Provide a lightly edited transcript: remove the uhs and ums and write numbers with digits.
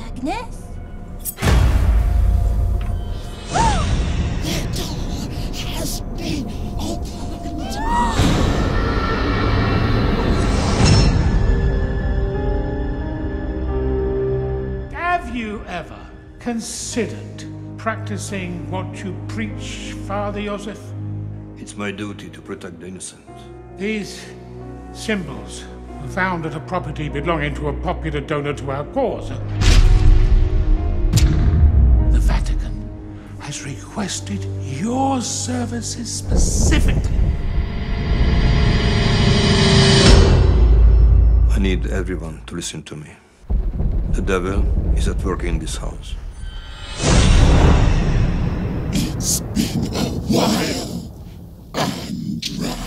Agnes? The door has been opened. Have you ever considered practicing what you preach, Father Joseph? It's my duty to protect the innocent. These symbols were found at a property belonging to a popular donor to our cause. The Vatican has requested your services specifically. I need everyone to listen to me. The devil is at work in this house. It's been a while, Andra.